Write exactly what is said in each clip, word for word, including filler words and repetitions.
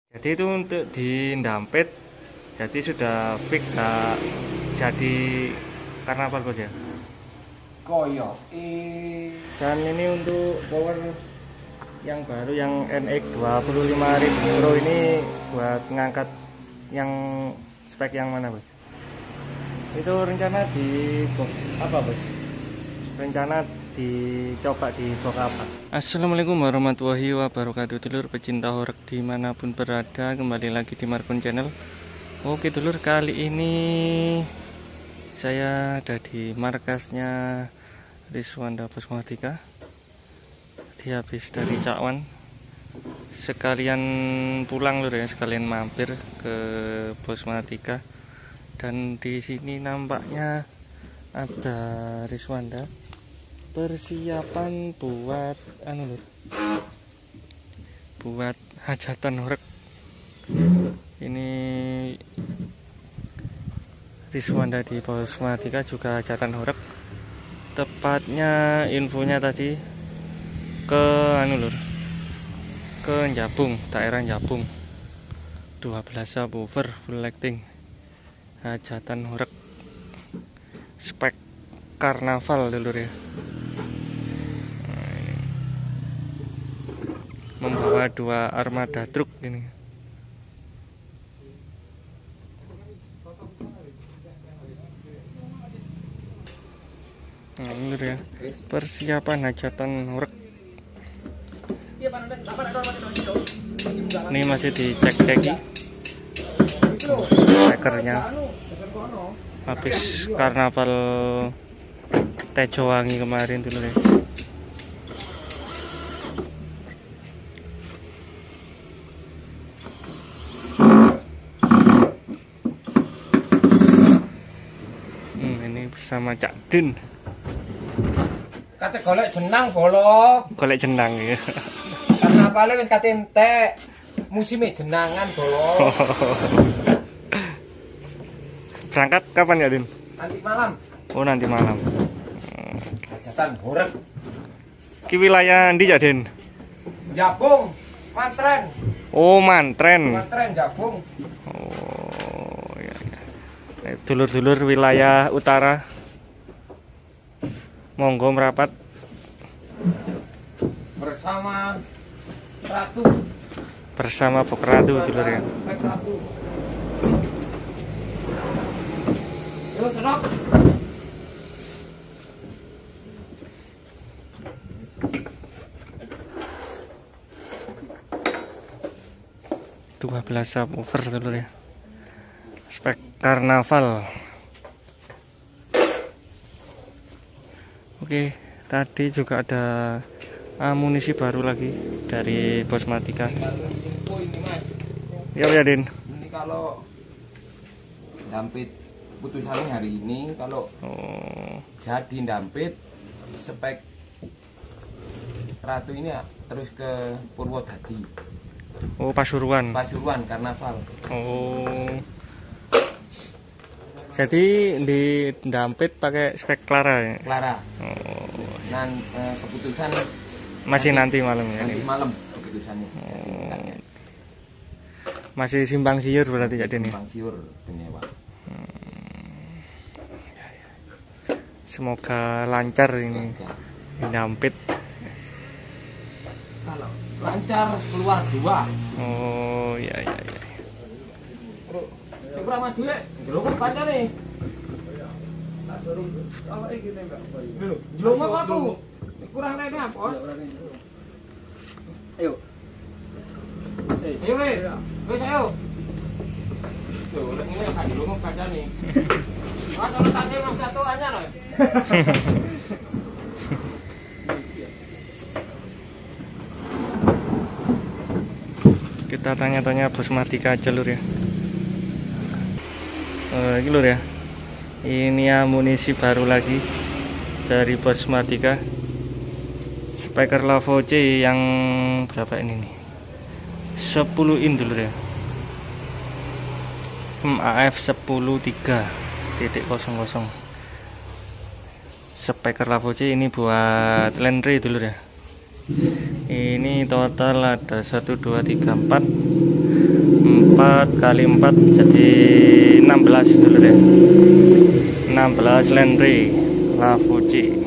Jadi itu untuk di Ndampit, jadi sudah fix gak jadi karnaval bos ya. Koyo eh Dan ini untuk power yang baru yang N X dua puluh lima ribu Pro ini buat ngangkat yang spek yang mana bos? Itu rencana di box apa bos? Rencana dicoba di box apa? Assalamualaikum warahmatullahi wabarakatuh, dulur pecinta horeg dimanapun berada, kembali lagi di Markun Channel. Oke dulur, kali ini saya ada di markasnya Riswanda Bosmatika. Dia habis dari Cakwan, sekalian pulang lur ya, sekalian mampir ke Bosmatika. Dan di sini nampaknya ada Riswanda persiapan buat anu lur, buat hajatan horeg. Ini Riswanda di Bosmatika juga hajatan horeg. Tepatnya infonya tadi ke anu lur, ke Jabung, daerah Jabung. dua belas subwoofer full lighting, hajatan horeg spek karnaval dulur ya. Nah, ini membawa dua armada truk ini. Nah, ini ya, persiapan hajatan horeg. Ini masih dicek-ceki stekernya. Habis karnaval Tejowangi kemarin dulu ya. Hmm, ini bersama Cak Din. kate golek jenang bolo. Golek jenang ya. Karnavale wis kate entek. Musime jenangan bolo. Berangkat kapan ya Din? Nanti malam. Oh nanti malam. Hajatan horeg. Ki wilayah ndi ya Din? Jabung, Mantren. Oh Mantren. Mantren Jabung. Oh ya, ya. Dulur-dulur wilayah utara, monggo merapat Bersama Ratu. bersama Bok Ratu dulur ya. Bok Ratu. Yo sedok. dua belas subwoofer dulur ya. Spek karnaval. Oke, tadi juga ada amunisi baru lagi dari Bosmatika. Info ini Mas. Ya ya Din. Ini kalau Ndampit putusannya hari ini, kalau Oh, jadi Ndampit spek Ratu ini ya, terus ke Purwodadi, oh Pasuruan. Pasuruan karnaval. Oh. Jadi di Ndampit pakai spek Clara ya. Clara. Oh, Dan eh, keputusan masih nanti, malam ya. nanti Din? malam keputusannya. Oh. Masih simpang siur berarti ya Din. Bang Siur penyewa. Semoga lancar ini Lancar. Ndampit. Kalau lancar keluar dua. Oh ya ya ya. Coba maju ya. Gelung baca nih. Gelung apa aku? Kurang naik apa? Ayo. Ayo wes. Wes ayo. Tuh, ini kan gelung baca nih. Ah, kalau tadi Mas satu aja loh. Kita tanya-tanya Bosmatika aja lur ya. Eh, ini lur ya. Ini amunisi baru lagi dari Bosmatika. Speaker Lavo C yang berapa ini nih? sepuluh in dulu ya. M A F sepuluh tiga titik kosong kosong. Speaker Lavo C ini buat Landry dulu ya. Ini total ada satu dua tiga empat empat kali empat jadi enam belas dulu deh. enam belas Landry Lafuji.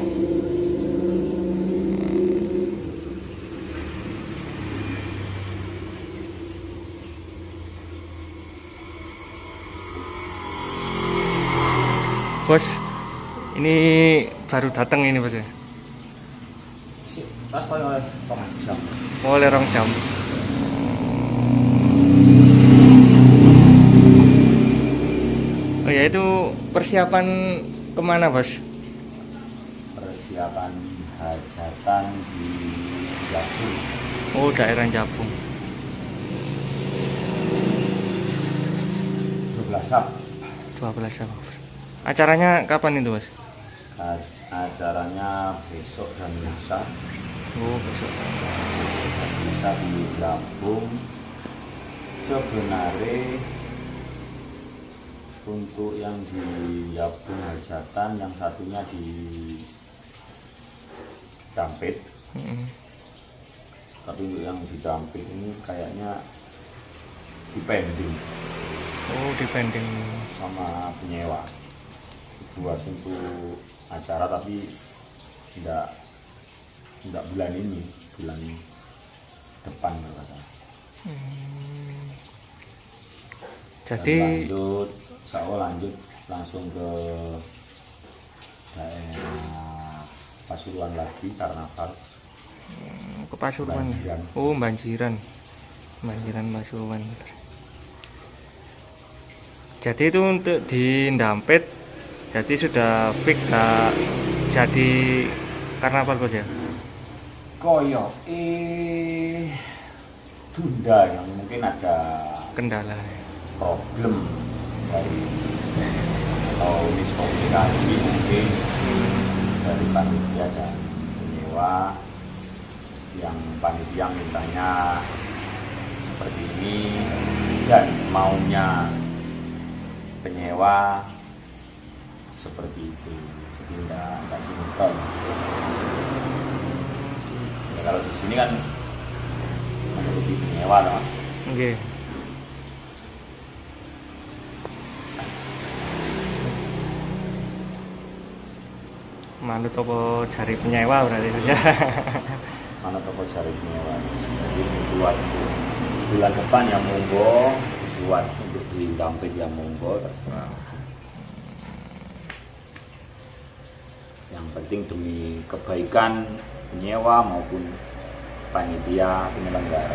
Bos, ini baru datang ini bos ya? Pas oleh rong jam. Oleh rong jam. Oh ya, itu persiapan kemana bos? Persiapan hajatan di Jabung. Oh, daerah Jabung. dua belas Sab. dua belas Oktober. Acaranya kapan itu bos? Acaranya besok dan lusa. Oh, besok. Bisa di Lampung. Sebenarnya untuk yang di Lampung hajatan, yang satunya di Dampit. Mm-hmm. Tapi untuk yang di Dampit ini kayaknya dipending. Oh, dipending Sama penyewa. Buat untuk acara tapi tidak tidak bulan ini, bulan depan kata. Hmm. Dan Jadi lanjut, saya lanjut langsung ke daerah Pasuruan lagi, karnaval. ke Pasuruan. Banjiran. Oh, banjiran. Banjiran Pasuruan. Jadi itu untuk di Dampit. Jadi sudah fix gak jadi karnaval bos ya? Koyo eh tunda yang mungkin ada Kendala. problem dari atau miskomunikasi mungkin dari panitia dan penyewa, yang panitia mintanya seperti ini dan maunya penyewa seperti itu, jadi tidak tidak sinkron. Ya, kalau di sini kan menuruti penyewa lah. Oke. Manut apa cari penyewa berarti ya? Mana toko cari penyewa. Jadi buat bulan depan yang monggo, buat untuk di Dampit yang monggo terserah. Yang penting demi kebaikan penyewa maupun panitia penyelenggara.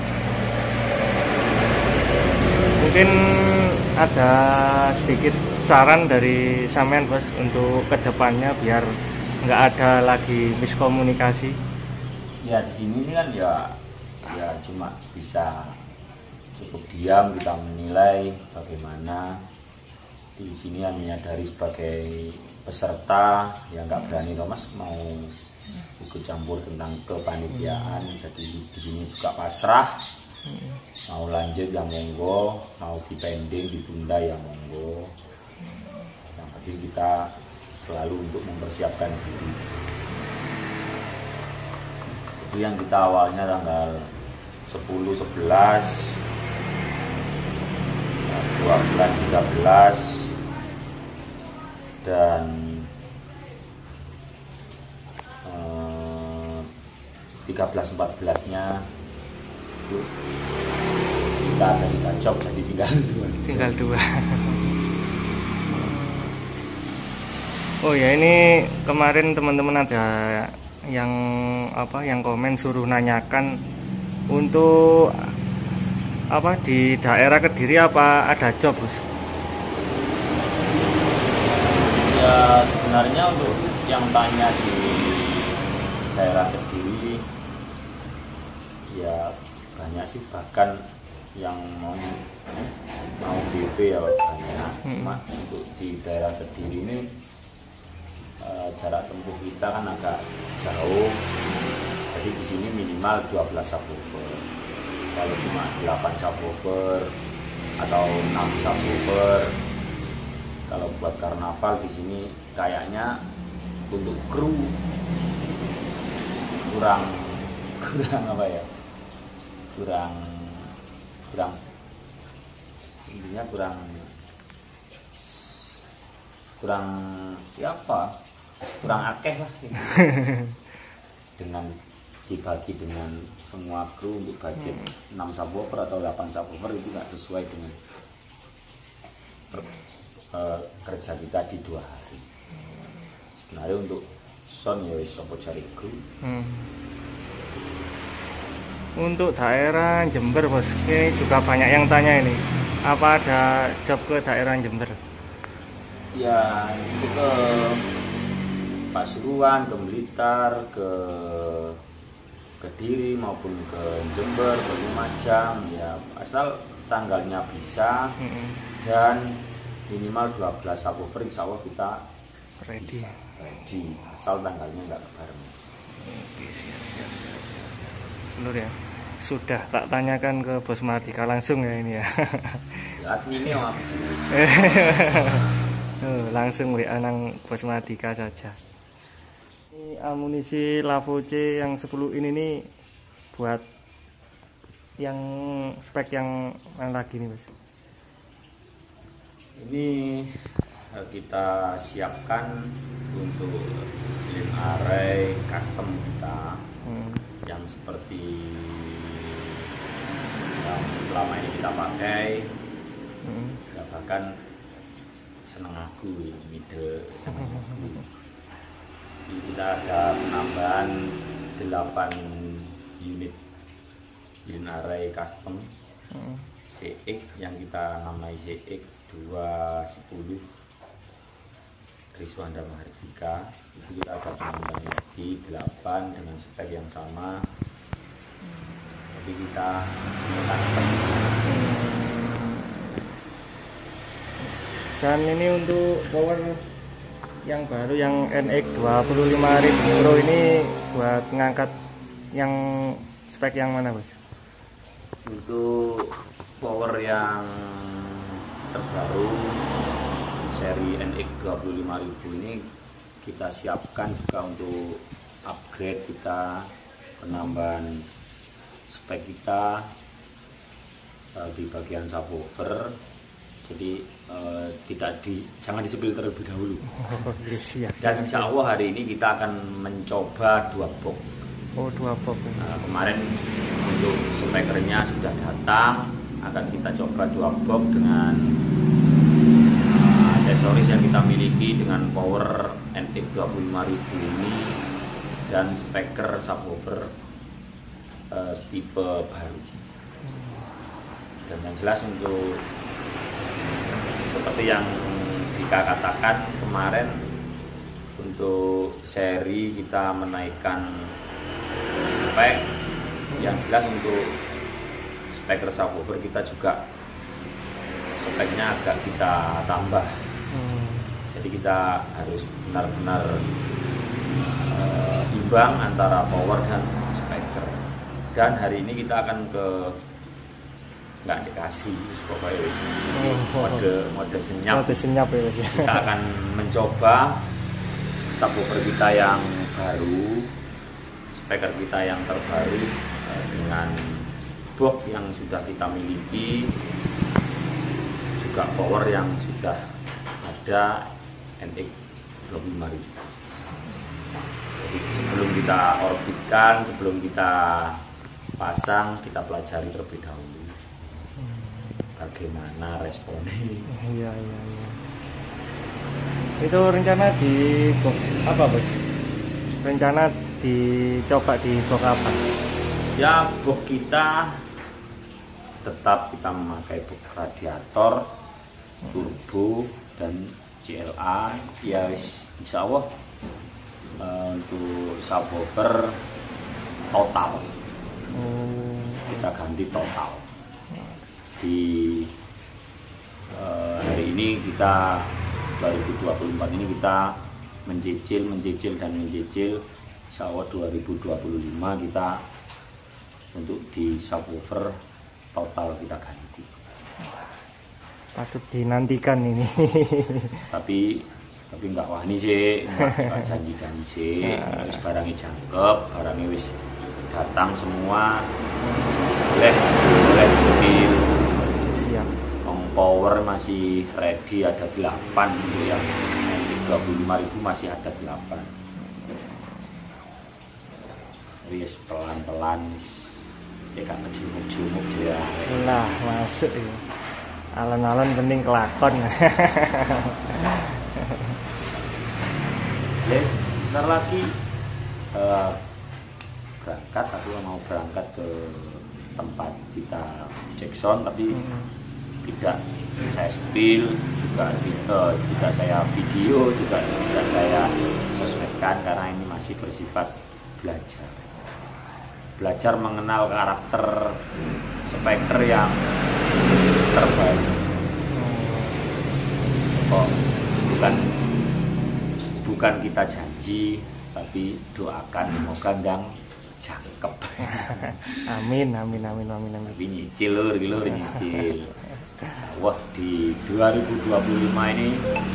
Mungkin ada sedikit saran dari sampean bos untuk kedepannya biar nggak ada lagi miskomunikasi. Ya di sini kan ya ya cuma bisa cukup diam kita menilai bagaimana. Di sini hanya dari sebagai peserta yang nggak berani Thomas mau ikut campur tentang kepanitiaan, jadi di sini juga pasrah, mau lanjut yang monggo, mau dipending ditunda yang monggo, yang penting kita selalu untuk mempersiapkan diri. Itu yang kita awalnya tanggal sepuluh, sebelas, dua belas, tiga belas dan eh, tiga belas, empat belas nya itu kita ada kita job jadi tinggal dua. Tinggal dua. Oh ya, ini kemarin teman-teman ada yang apa yang komen suruh nanyakan untuk apa di daerah Kediri apa ada job bos? Ya sebenarnya untuk yang tanya di daerah Kediri ya banyak sih, bahkan yang mau mau B P ya banyak. Cuma hmm. untuk di daerah Kediri ini e, jarak tempuh kita kan agak jauh, jadi di sini minimal dua belas subwoofer. Kalau cuma delapan subwoofer atau enam subwoofer, kalau buat karnaval di sini kayaknya untuk kru kurang kurang apa ya kurang kurang intinya kurang kurang ya apa kurang akeh lah gitu. Dengan dibagi dengan semua kru untuk budget hmm. enam subwoofer atau delapan subwoofer itu nggak sesuai dengan per, uh, kerja kita di dua hari. Sebenarnya untuk sound ya sopo cari kru. Hmm. Untuk daerah Jember bos, ini juga banyak yang tanya ini, apa ada job ke daerah Jember? Ya itu ke Pasuruan, ke Blitar, ke Kediri maupun ke Jember, ke Lumajang, ya asal tanggalnya bisa mm-hmm. dan minimal dua belas subwoofer insya Allah kita ready. Bisa, ready asal tanggalnya nggak kebareng. Oke, siap, siap, siap. Lur ya, sudah tak tanyakan ke Bos Mardika langsung ya ini ya. Lihat ini om. Oh, langsung W A nang Bos Mardika saja. Ini amunisi Lavoce yang sepuluh ini nih buat yang spek yang mana lagi nih Bos? Ini kita siapkan untuk lim array custom kita hmm. yang seperti yang selama ini kita pakai hmm. ya bahkan seneng aku middle seneng aku. Jadi kita ada penambahan delapan unit lim array custom hmm. C X yang kita namai C X dua sepuluh Riswanda Mahardika. Itu kita ada penambahan lagi delapan dengan spek yang sama tapi kita custom. Dan ini untuk power yang baru yang N X dua puluh lima ribu Pro ini buat ngangkat yang spek yang mana Bos? Untuk power yang terbaru seri N X dua puluh lima ribu ini kita siapkan juga untuk upgrade kita, penambahan spek kita uh, di bagian subwoofer. Jadi uh, tidak di jangan disepil terlebih dahulu. Oh, siap. Dan insya Allah hari ini kita akan mencoba dua box. Oh, dua box. Nah, kemarin untuk spekernya sudah datang, akan kita coba dua box dengan uh, aksesoris yang kita miliki dengan power N X dua puluh lima ribu ini dan speaker subwoofer uh, tipe baru. Dan yang jelas untuk seperti yang Dika katakan kemarin, untuk seri kita menaikkan spek. Yang jelas untuk speaker subwoofer kita juga speknya agak kita tambah. hmm. Jadi kita harus benar-benar uh, imbang antara power dan speaker. Dan hari ini kita akan ke nggak dikasih pokoknya mode mode senyap. Mode senyap ya, ya. Kita akan mencoba subwoofer kita yang baru, speaker kita yang terbaru uh, dengan box yang sudah kita miliki, juga power yang sudah ada N X dua puluh lima ribu. Jadi sebelum kita orbitkan, sebelum kita pasang, kita pelajari terlebih dahulu bagaimana responnya. Iya, iya, iya. Itu rencana di box apa Bos? Rencana dicoba di box apa? Ya, box kita tetap kita memakai box radiator, turbo dan C L A. Ya insya Allah uh, untuk subwoofer total oh. kita ganti total. Di uh, hari ini kita dua ribu dua puluh empat ini kita mencicil, mencicil dan mencicil. Insya Allah dua ribu dua puluh lima kita untuk di subwoofer total kita ganti. Patut dinantikan ini. Tapi tapi nggak wani sih, nggak janji-janji sih. Wis barangnya jangkep, barangnya wis datang semua. Boleh, boleh sepil. Siap. power masih ready ada delapan, untuk yang tiga puluh lima ribu masih ada delapan. Jadi pelan-pelan cek kejumuk-jumuk dia. Lah masuk ya. Alon-alon penting kelakon. Yes, bentar lagi uh, berangkat, tapi mau berangkat ke tempat kita Jackson, tapi hmm. tidak saya spill juga, uh, tidak saya video, juga tidak saya sosmedkan karena ini masih bersifat belajar. Belajar mengenal karakter speaker yang terbaik. Oh, bukan bukan kita janji, tapi doakan semoga ndang cakep. Amin, amin, amin, amin, amin. Tapi nyicil lur, lur nyicil. Wah, di dua ribu dua puluh lima ini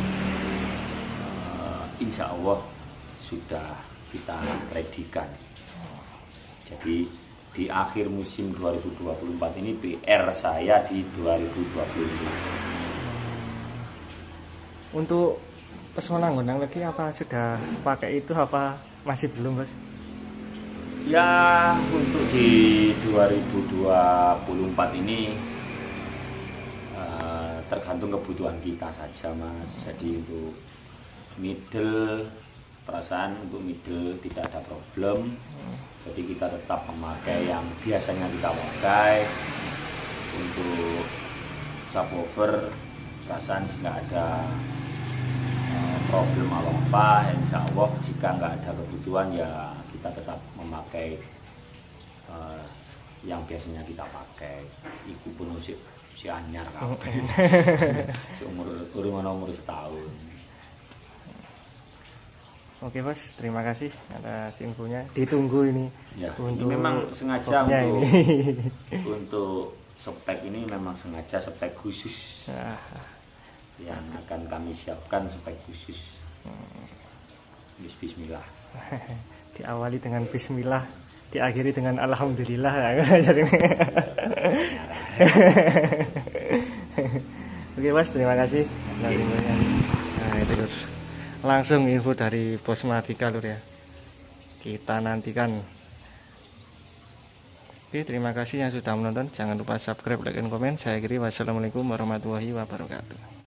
uh, insya Allah sudah kita redikan. Jadi di akhir musim dua ribu dua puluh empat ini P R saya di dua ribu dua puluh lima. Untuk pesona gondang lagi apa sudah pakai itu apa masih belum, Bos? Ya, untuk di dua ribu dua puluh empat ini uh, tergantung kebutuhan kita saja, Mas. Jadi untuk middle, perasaan untuk middle tidak ada problem. Jadi kita tetap memakai yang biasanya kita pakai. Untuk subwoofer perasaan nggak ada uh, problem apa-apa. Insya Allah jika nggak ada kebutuhan ya kita tetap memakai uh, yang biasanya kita pakai. Iku pun si, si anyar kabeh. Seumur umur umur setahun. Oke, Bos, terima kasih atas infonya. Ditunggu ini. Ya, untuk ini memang sengaja untuk ini. untuk spek ini memang sengaja spek khusus Ah. yang akan kami siapkan, spek khusus. Bismillah. Diawali dengan bismillah, diakhiri dengan alhamdulillah. Oke, Mas, terima kasih. Nah, itu Lur. Langsung info dari Bos Mahardika, Lur ya. Kita nantikan. Oke, terima kasih yang sudah menonton. Jangan lupa subscribe, like, dan komen. Saya kira wassalamualaikum warahmatullahi wabarakatuh.